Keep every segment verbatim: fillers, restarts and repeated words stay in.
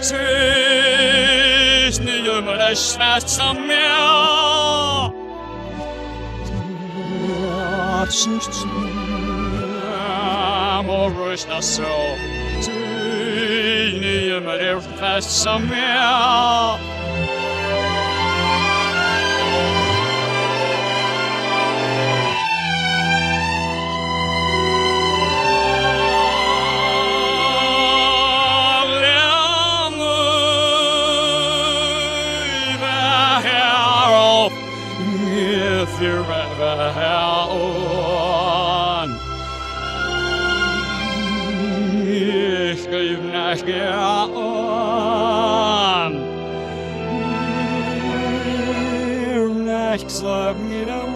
Żyjmy świata mea. Amorous na so. Żyjmy świata mea. If you're ever on, ich geb nicht gern, nicht sag mir der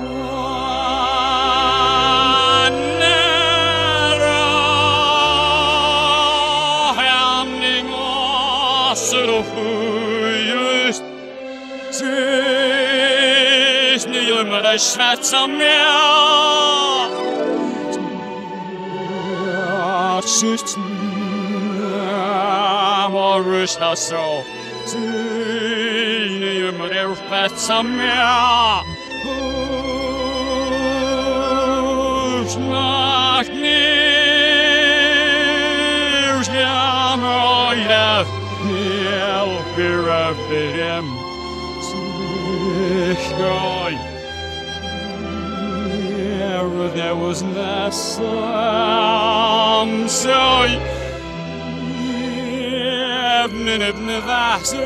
Mother świata mea. Amorous na so. Żyjmy świata mea. Nach mir jamoidev, el biravidem. Sich there was no some so evening of Nevada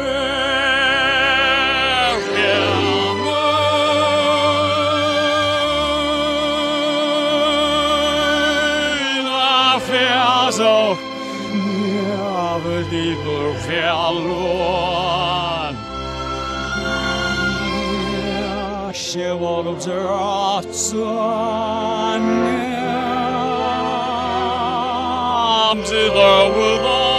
so aber die verloren she walked her son to the world.